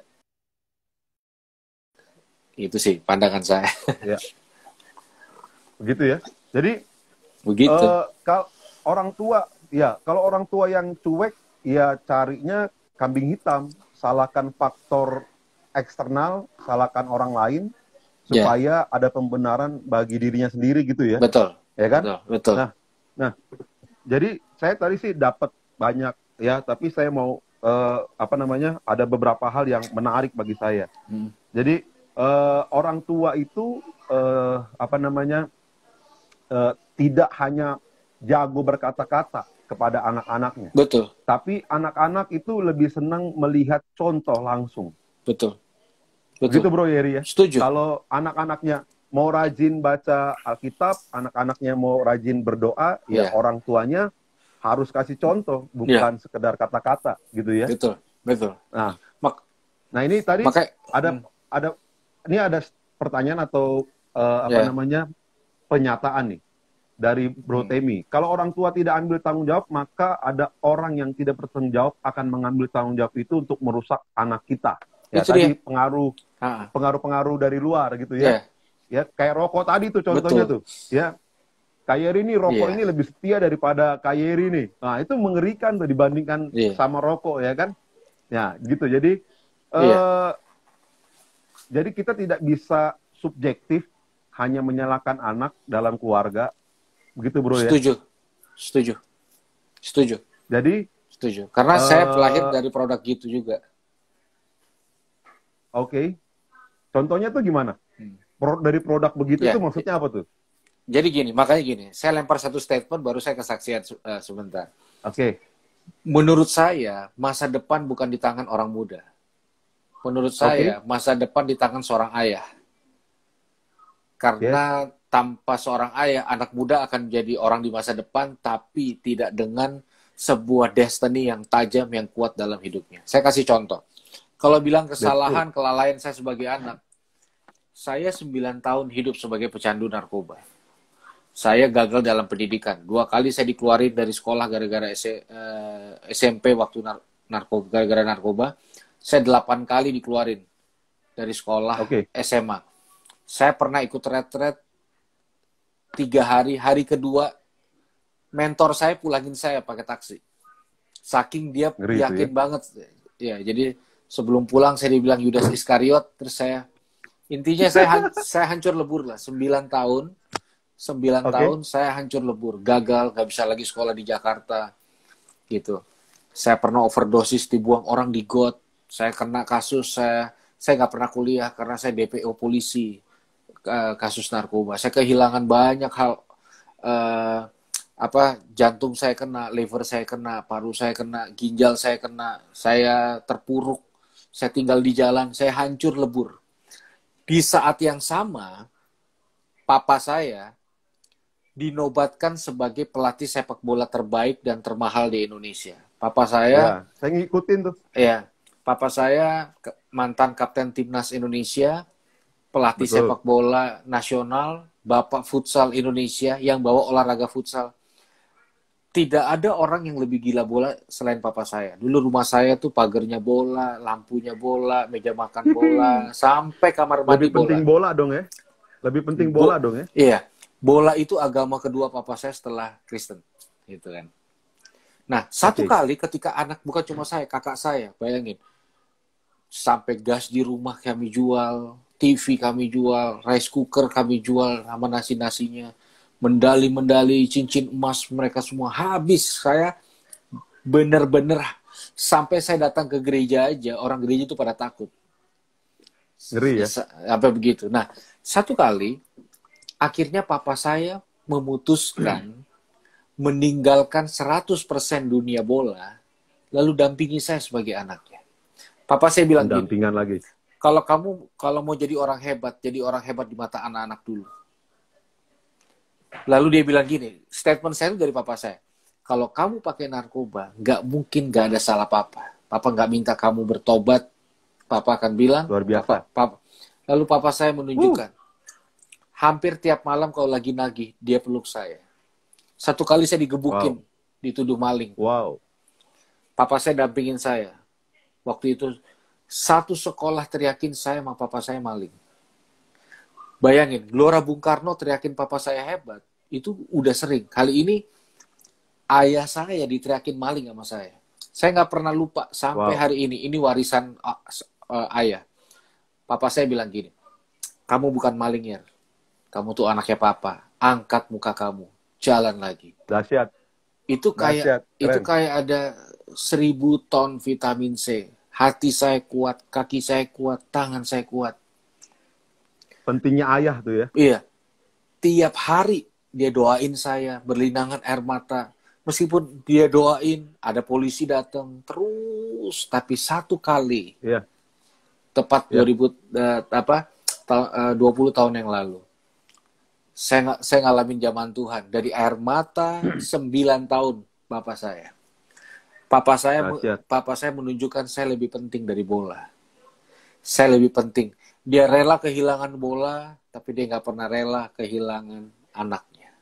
Itu sih pandangan saya. Ya. Begitu ya. Jadi Begitu. eh, kalau orang tua, ya kalau orang tua yang cuek, ya carinya kambing hitam, salahkan faktor eksternal, salahkan orang lain, supaya ada pembenaran bagi dirinya sendiri gitu ya. Betul. Ya kan? Betul. Betul. Nah, nah, jadi saya tadi sih dapat banyak ya, tapi saya mau eh, apa namanya? Ada beberapa hal yang menarik bagi saya. Hmm. Jadi eh, orang tua itu eh, apa namanya? eh, tidak hanya jago berkata-kata kepada anak-anaknya, Betul. tapi anak-anak itu lebih senang melihat contoh langsung. Betul. Betul. Begitu Bro Yeri ya. Setuju. Kalau anak-anaknya mau rajin baca Alkitab, anak-anaknya mau rajin berdoa, ya Iya. orang tuanya harus kasih contoh, bukan sekedar kata-kata gitu ya. Betul. Betul. Nah, Mak- nah ini tadi Makanya ada hmm. ada ini ada pertanyaan atau eh, apa Ya. namanya pernyataan nih dari Bro Hmm. Temi. Kalau orang tua tidak ambil tanggung jawab, maka ada orang yang tidak bertanggung jawab akan mengambil tanggung jawab itu untuk merusak anak kita. Ya, Itu tadi dia. pengaruh Ah. pengaruh-pengaruh dari luar gitu ya. Ya. Ya, kayak rokok tadi tuh contohnya Betul. tuh. Ya. Kayeri ini rokok Iya. ini lebih setia daripada Kayeri nih. Nah, itu mengerikan tuh dibandingkan Iya. sama rokok ya kan. Ya, gitu. Jadi Iya. eh jadi kita tidak bisa subjektif hanya menyalahkan anak dalam keluarga. Begitu Bro ya. Setuju. Setuju. Setuju. Jadi Setuju. Karena eh, saya lahir dari produk gitu juga. oke. Okay. Contohnya tuh gimana? Hmm. Pro, dari produk begitu Ya. tuh maksudnya apa tuh? Jadi gini, makanya gini, saya lempar satu statement baru saya kesaksian uh, sebentar. Oke. Okay. Menurut saya, masa depan bukan di tangan orang muda. Menurut saya, okay. masa depan di tangan seorang ayah. Karena yes. tanpa seorang ayah, anak muda akan menjadi orang di masa depan, tapi tidak dengan sebuah destiny yang tajam, yang kuat dalam hidupnya. Saya kasih contoh. Kalau bilang kesalahan, Betul. kelalaian saya sebagai anak, saya sembilan tahun hidup sebagai pecandu narkoba. Saya gagal dalam pendidikan. Dua kali saya dikeluarin dari sekolah gara-gara S M P waktu nar narkoba, gara-gara narkoba. Saya delapan kali dikeluarin dari sekolah okay. S M A. Saya pernah ikut retret tiga hari. Hari kedua, mentor saya pulangin saya pakai taksi. Saking dia Ngeri yakin ya? banget. Ya, jadi sebelum pulang saya dibilang Yudas Iskariot. Terus saya, intinya saya, han saya hancur lebur lah. Sembilan tahun. Sembilan okay. tahun saya hancur lebur, gagal, gak bisa lagi sekolah di Jakarta, gitu. Saya pernah overdosis, dibuang orang di got. Saya kena kasus, saya saya nggak pernah kuliah karena saya D P O polisi, kasus narkoba. Saya kehilangan banyak hal, uh, apa jantung saya kena, liver saya kena, paru saya kena, ginjal saya kena, saya terpuruk, saya tinggal di jalan, saya hancur lebur. Di saat yang sama, papa saya dinobatkan sebagai pelatih sepak bola terbaik dan termahal di Indonesia. Papa saya, ya, saya ngikutin tuh. Ya, papa saya mantan kapten timnas Indonesia, pelatih Betul. sepak bola nasional, bapak futsal Indonesia yang bawa olahraga futsal. Tidak ada orang yang lebih gila bola selain papa saya. Dulu rumah saya tuh pagarnya bola, lampunya bola, meja makan bola, sampai kamar mandi bola. Lebih penting bola dong ya? Lebih penting bola Bo dong ya? Iya. Bola itu agama kedua papa saya setelah Kristen, gitu kan. Nah, satu okay. kali ketika anak, bukan cuma saya, kakak saya, bayangin. sampai gas di rumah kami jual, T V kami jual, rice cooker kami jual sama nasi-nasinya, medali-medali, cincin emas mereka semua habis. Saya bener-bener sampai saya datang ke gereja aja, orang gereja itu pada takut. Ngeri ya? Sampai begitu. Nah, satu kali akhirnya papa saya memutuskan meninggalkan seratus persen dunia bola, lalu dampingi saya sebagai anaknya. Papa saya bilang gini, lagi. Kalau kamu kalau mau jadi orang hebat, jadi orang hebat di mata anak-anak dulu. Lalu dia bilang gini, statement saya itu dari papa saya. Kalau kamu pakai narkoba, nggak mungkin nggak ada salah papa. Papa nggak minta kamu bertobat. Papa akan bilang, luar biasa. Papa, papa. Lalu papa saya menunjukkan, uh. hampir tiap malam kalau lagi nagih, dia peluk saya. Satu kali saya digebukin, wow. dituduh maling. Wow. Papa saya dampingin saya. Waktu itu satu sekolah teriakin saya sama papa saya maling. Bayangin, Gelora Bung Karno teriakin papa saya hebat. Itu udah sering. Kali ini ayah saya diteriakin maling sama saya. Saya nggak pernah lupa sampai wow. hari ini. Ini warisan uh, uh, ayah. Papa saya bilang gini, kamu bukan maling ya. Kamu tuh anaknya papa. Angkat muka kamu. Jalan lagi. Dahsyat. Itu kayak Dahsyat. itu kayak ada seribu ton vitamin C. Hati saya kuat, kaki saya kuat, tangan saya kuat. Pentingnya ayah tuh ya. Iya. Tiap hari dia doain saya, berlinangan air mata. Meskipun dia doain, ada polisi datang terus, tapi satu kali. Iya. Tepat iya. dua ribu uh, apa? Ta- uh, dua puluh tahun yang lalu. Saya saya ngalamin zaman Tuhan dari air mata sembilan tahun bapak saya. Papa saya, Dahsyat. papa saya menunjukkan saya lebih penting dari bola. Saya lebih penting. Dia rela kehilangan bola, tapi dia nggak pernah rela kehilangan anaknya.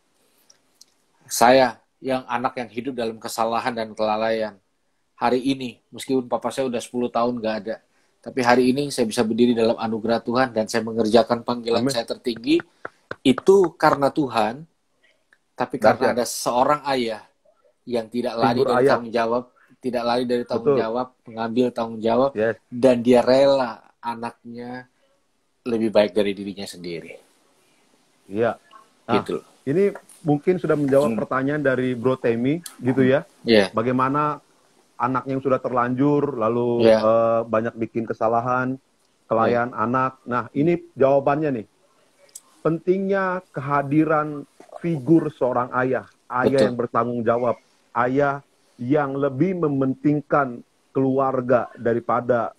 Saya, yang anak yang hidup dalam kesalahan dan kelalaian. Hari ini, meskipun papa saya udah sepuluh tahun nggak ada, tapi hari ini saya bisa berdiri dalam anugerah Tuhan dan saya mengerjakan panggilan Amin. Saya tertinggi. Itu karena Tuhan, tapi karena Dahsyat. Ada seorang ayah yang tidak lari Figur dari ayah. tanggung jawab, tidak lari dari tanggung Betul. jawab, mengambil tanggung jawab, yes. dan dia rela anaknya lebih baik dari dirinya sendiri. Iya. Nah, gitu. Ini mungkin sudah menjawab hmm. pertanyaan dari Bro Temi, gitu ya. Yeah. Bagaimana anaknya yang sudah terlanjur, lalu yeah. uh, banyak bikin kesalahan, kelayan yeah. anak. Nah, ini jawabannya nih. Pentingnya kehadiran figur seorang ayah, ayah Betul. Yang bertanggung jawab, ayah yang lebih mementingkan keluarga daripada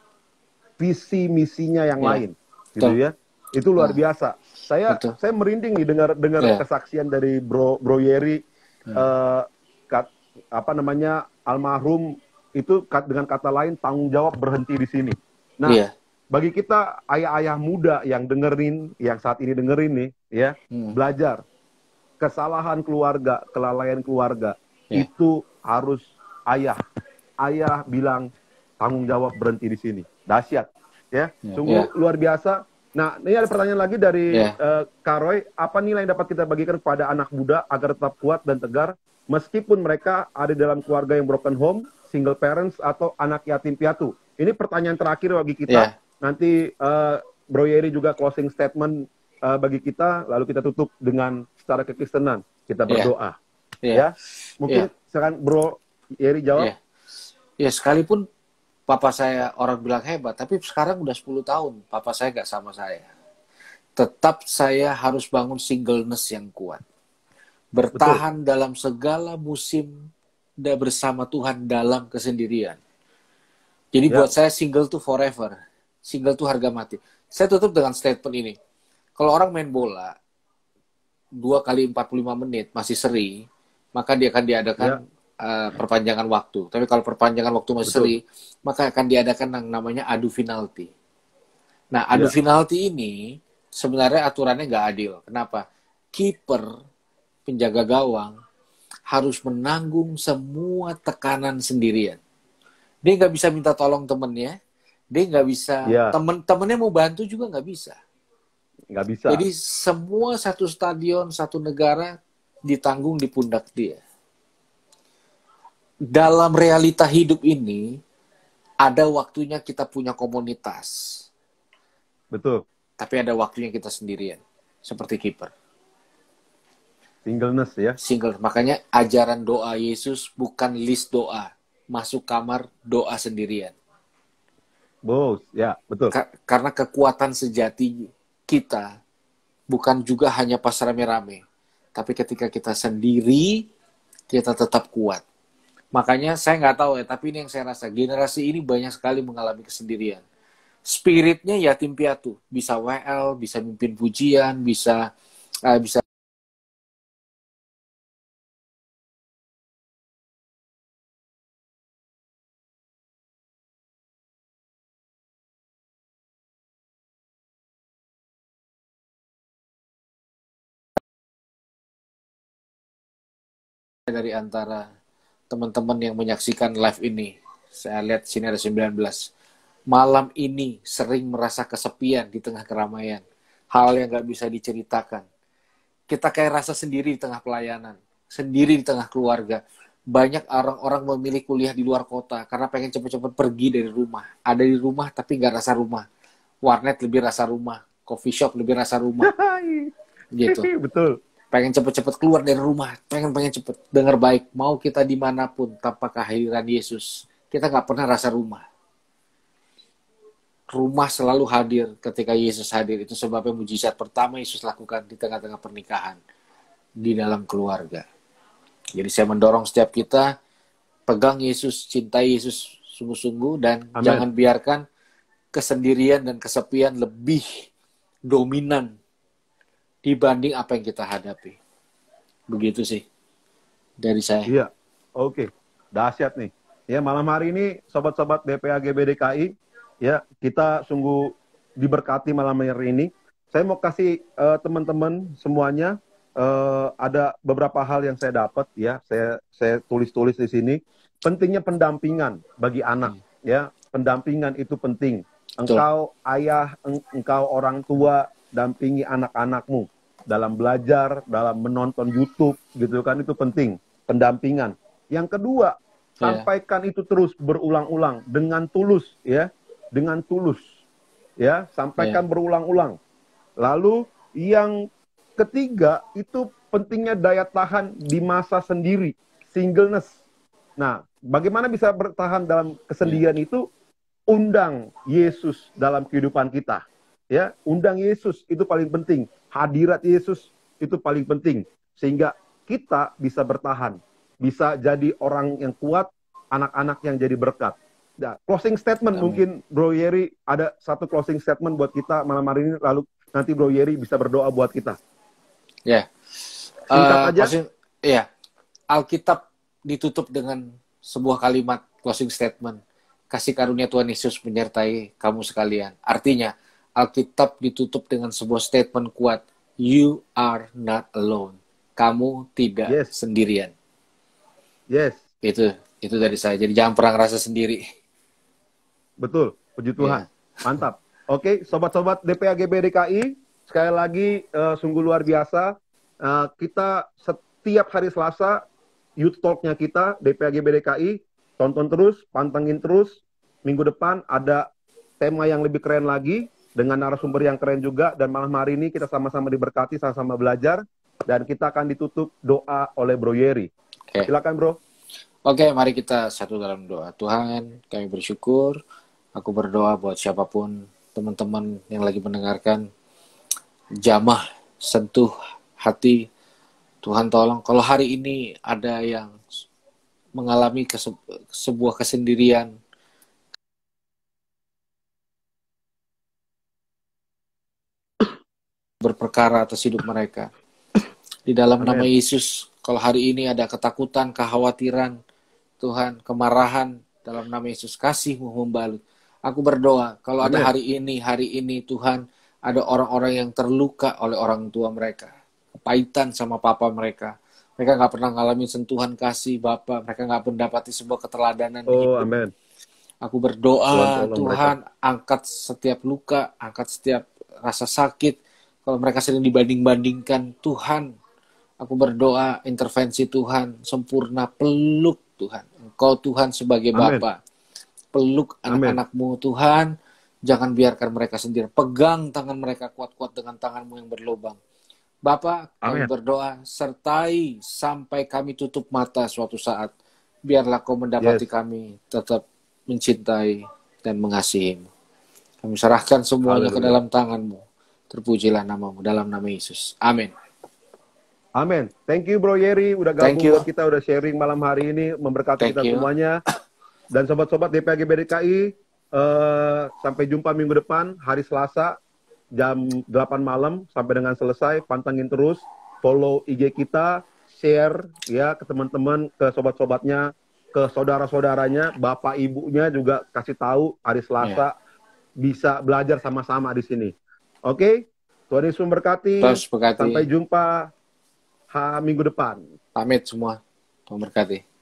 visi misinya yang ya. lain, gitu Betul. ya. Itu luar nah. biasa. Saya Betul. saya merinding nih dengar dengar ya. kesaksian dari Bro Bro Yeri, hmm. uh, kat, apa namanya almarhum itu kat, dengan kata lain tanggung jawab berhenti di sini. Nah, ya. bagi kita ayah-ayah muda yang dengerin, yang saat ini dengerin nih, ya hmm. belajar kesalahan keluarga, kelalaian keluarga. Ya. Itu harus ayah. Ayah bilang tanggung jawab berhenti di sini. Dahsyat. Ya, ya. Sungguh ya. luar biasa. Nah, ini ada pertanyaan lagi dari ya. uh, Kak Roy. Apa nilai yang dapat kita bagikan kepada anak muda agar tetap kuat dan tegar meskipun mereka ada dalam keluarga yang broken home, single parents, atau anak yatim piatu? Ini pertanyaan terakhir bagi kita. Ya. Nanti uh, Bro Yeri juga closing statement uh, bagi kita, lalu kita tutup dengan secara kekristenan. Kita berdoa. Ya. ya. Mungkin yeah. sekarang Bro Yeri jawab. Yeah. Ya, sekalipun papa saya orang bilang hebat, tapi sekarang udah sepuluh tahun, papa saya gak sama saya. Tetap saya harus bangun singleness yang kuat. Bertahan Betul. dalam segala musim dan bersama Tuhan dalam kesendirian. Jadi yeah. buat saya single tuh forever. Single tuh harga mati. Saya tutup dengan statement ini. Kalau orang main bola, dua kali empat puluh lima menit masih seri, maka dia akan diadakan ya. uh, perpanjangan waktu. Tapi kalau perpanjangan waktu masih seri, maka akan diadakan yang namanya adu penalti. Nah, adu ya. penalti ini sebenarnya aturannya nggak adil. Kenapa? Kiper, penjaga gawang, harus menanggung semua tekanan sendirian. Dia nggak bisa minta tolong temennya, dia nggak bisa, ya. temen-temennya mau bantu juga nggak bisa. Nggak bisa. Jadi semua satu stadion, satu negara ditanggung di pundak dia. Dalam realita hidup ini, ada waktunya kita punya komunitas. Betul. Tapi ada waktunya kita sendirian. Seperti kiper. Singleness ya. Single. Makanya ajaran doa Yesus bukan list doa. Masuk kamar, doa sendirian. Bos, ya betul. Ka- karena kekuatan sejati kita bukan juga hanya pas rame-rame. Tapi ketika kita sendiri, kita tetap kuat. Makanya saya nggak tahu ya, tapi ini yang saya rasa. Generasi ini banyak sekali mengalami kesendirian. Spiritnya yatim piatu. Bisa W L, bisa mimpin pujian, bisa uh, bisa dari antara teman-teman yang menyaksikan live ini. Saya lihat sini ada sembilan belas. Malam ini sering merasa kesepian di tengah keramaian. Hal yang gak bisa diceritakan. Kita kayak rasa sendiri di tengah pelayanan. Sendiri di tengah keluarga. Banyak orang-orang memilih kuliah di luar kota karena pengen cepet-cepet pergi dari rumah. Ada di rumah tapi gak rasa rumah. Warnet lebih rasa rumah. Coffee shop lebih rasa rumah. Gitu. Betul. Pengen cepet-cepet keluar dari rumah, pengen pengen cepet dengar baik, mau kita dimanapun tanpa kehadiran Yesus, kita nggak pernah rasa rumah. Rumah selalu hadir ketika Yesus hadir. Itu sebabnya mujizat pertama Yesus lakukan di tengah-tengah pernikahan, di dalam keluarga. Jadi saya mendorong setiap kita pegang Yesus, cintai Yesus sungguh-sungguh, dan Amen. Jangan biarkan kesendirian dan kesepian lebih dominan dibanding apa yang kita hadapi. Begitu sih dari saya. Iya, oke. Dahsyat nih. Ya, malam hari ini sobat-sobat D P A G B D K I, ya, kita sungguh diberkati malam hari ini. Saya mau kasih uh, teman-teman semuanya, uh, ada beberapa hal yang saya dapat, ya. Saya saya tulis-tulis di sini. Pentingnya pendampingan bagi anak, ya. Pendampingan itu penting. Engkau ayah, eng engkau orang tua, dampingi anak-anakmu dalam belajar, dalam menonton YouTube, gitu kan, itu penting, pendampingan. Yang kedua, yeah. sampaikan itu terus berulang-ulang dengan tulus, ya, dengan tulus, ya, sampaikan yeah. berulang-ulang. Lalu yang ketiga itu pentingnya daya tahan di masa sendiri, singleness. Nah, bagaimana bisa bertahan dalam kesendirian yeah. itu? Undang Yesus dalam kehidupan kita. Ya, undang Yesus itu paling penting. Hadirat Yesus itu paling penting. Sehingga kita bisa bertahan. Bisa jadi orang yang kuat, anak-anak yang jadi berkat. Nah, closing statement. Amin. Mungkin Bro Yeri ada satu closing statement buat kita malam hari ini. Lalu nanti Bro Yeri bisa berdoa buat kita. Ya. Singkat uh, aja. Closing, ya. Alkitab ditutup dengan sebuah kalimat closing statement. Kasih karunia Tuhan Yesus menyertai kamu sekalian. Artinya, Alkitab ditutup dengan sebuah statement kuat. You are not alone. Kamu tidak yes. sendirian. Yes. Itu itu dari saya. Jadi jangan pernah ngerasa sendiri. Betul. Puji Tuhan. Yeah. Mantap. Oke, sobat-sobat D P A G B D K I, sekali lagi uh, sungguh luar biasa. Uh, kita setiap hari Selasa, Youth Talk-nya kita, D P A G B D K I, tonton terus, pantengin terus. Minggu depan ada tema yang lebih keren lagi, dengan narasumber yang keren juga, dan malam hari ini kita sama-sama diberkati, sama-sama belajar, dan kita akan ditutup doa oleh Bro Yeri. Okay. Silakan Bro. Oke, okay, mari kita satu dalam doa. Tuhan, kami bersyukur, aku berdoa buat siapapun, teman-teman yang lagi mendengarkan, jamah, sentuh hati, Tuhan tolong, kalau hari ini ada yang mengalami kese- sebuah kesendirian, berperkara atas hidup mereka. Di dalam Amen. Nama Yesus, kalau hari ini ada ketakutan, kekhawatiran, Tuhan, kemarahan, dalam nama Yesus, kasih-Mu membalut. Aku berdoa, kalau Amen. Ada hari ini, hari ini Tuhan, ada orang-orang yang terluka oleh orang tua mereka. Kepahitan sama papa mereka. Mereka nggak pernah ngalamin sentuhan kasih Bapa. Mereka nggak mendapati sebuah keteladanan oh, hidup. Amen. Aku berdoa, Tuhan, Tuhan mereka. angkat setiap luka, angkat setiap rasa sakit. Kalau mereka sering dibanding-bandingkan, Tuhan, aku berdoa intervensi Tuhan, sempurna peluk Tuhan. Engkau Tuhan sebagai Bapa. peluk Amin. anak-anakmu Tuhan. Jangan biarkan mereka sendiri. Pegang tangan mereka kuat-kuat dengan tanganmu yang berlubang. Bapa, kami Amin. berdoa, sertai sampai kami tutup mata suatu saat. Biarlah kau mendapati Yes. kami tetap mencintai dan mengasihimu. Kami serahkan semuanya ke Haleluya. dalam tanganmu. Terpujilah namamu dalam nama Yesus. Amin. Amin. Thank you Bro Yeri udah Thank gabung you. buat kita, udah sharing malam hari ini, memberkati Thank kita you. semuanya. Dan sobat-sobat D P A G B D K I, eh, sampai jumpa minggu depan hari Selasa jam delapan malam sampai dengan selesai. Pantengin terus, follow I G kita, share ya ke teman-teman, ke sobat-sobatnya, ke saudara-saudaranya, bapak ibunya juga kasih tahu hari Selasa bisa belajar sama-sama di sini. Oke? Tuhan Yesus memberkati. Terus berkati. Sampai jumpa ha, minggu depan. Pamit semua. Tuhan berkati.